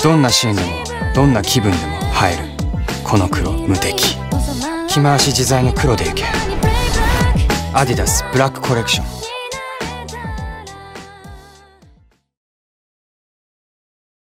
どんなシーンでもどんな気分でも映えるこの黒無敵。着回し自在の黒でいけ。アディダスブラックコレクション。